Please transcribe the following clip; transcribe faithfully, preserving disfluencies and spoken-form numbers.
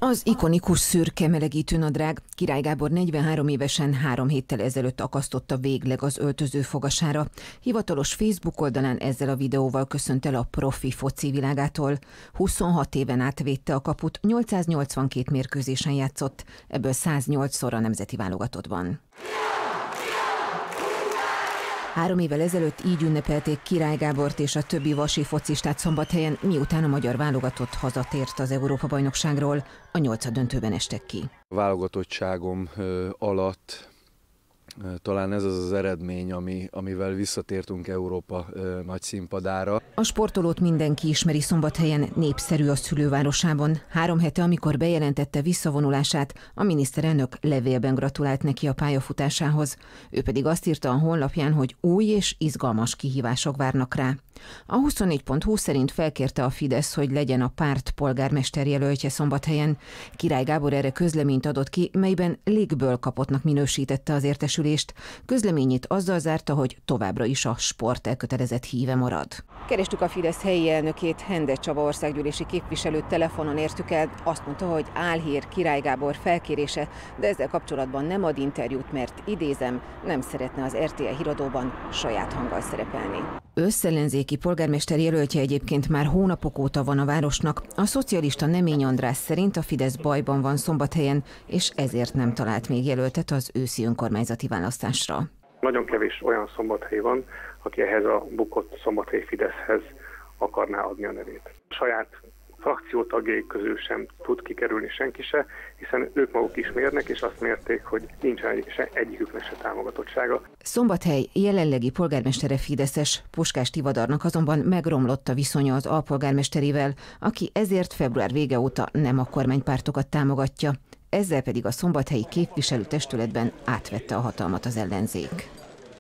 Az ikonikus szürke melegítő nadrág Király Gábor negyvenhárom évesen három héttel ezelőtt akasztotta végleg az öltöző fogasára. Hivatalos Facebook oldalán ezzel a videóval köszönt el a profi foci világától. huszonhat éven át védte a kaput, nyolcszáznyolcvankét mérkőzésen játszott, ebből száznyolcszor a nemzeti válogatottban. Három évvel ezelőtt így ünnepelték Király Gábort és a többi vasi focistát Szombathelyen, miután a magyar válogatott hazatért az Európa-bajnokságról, a nyolcaddöntőben estek ki. A válogatottságom alatt talán ez az az eredmény, ami, amivel visszatértünk Európa nagy színpadára. A sportolót mindenki ismeri Szombathelyen, népszerű a szülővárosában. Három hete, amikor bejelentette visszavonulását, a miniszterelnök levélben gratulált neki a pályafutásához. Ő pedig azt írta a honlapján, hogy új és izgalmas kihívások várnak rá. A huszonnégy pont hu szerint felkérte a Fidesz, hogy legyen a párt polgármesterjelöltje Szombathelyen. Király Gábor erre közleményt adott ki, melyben légből kapottnak minősítette az értesülést. Közleményét azzal zárta, hogy továbbra is a sport elkötelezett híve marad. Kerestük a Fidesz helyi elnökét, Hende Csaba országgyűlési képviselőt, telefonon értük el. Azt mondta, hogy álhír Király Gábor felkérése, de ezzel kapcsolatban nem ad interjút, mert idézem, nem szeretne az er té el híradóban saját hanggal szerepelni. Összellenzéki polgármester jelöltje egyébként már hónapok óta van a városnak. A szocialista Nemény András szerint a Fidesz bajban van Szombathelyen, és ezért nem talált még jelöltet az őszi önkormányzati választásra. Nagyon kevés olyan szombathely van, aki ehhez a bukott szombathelyi Fideszhez akarná adni a nevét. A saját frakciótagjaik közül sem tud kikerülni senki se, hiszen ők maguk is mérnek, és azt mérték, hogy nincsen se egyiküknek se támogatottsága. Szombathely jelenlegi polgármestere fideszes, Puskás Tivadarnak azonban megromlott a viszonya az alpolgármesterével, aki ezért február vége óta nem a kormánypártokat támogatja. Ezzel pedig a szombathelyi képviselőtestületben átvette a hatalmat az ellenzék.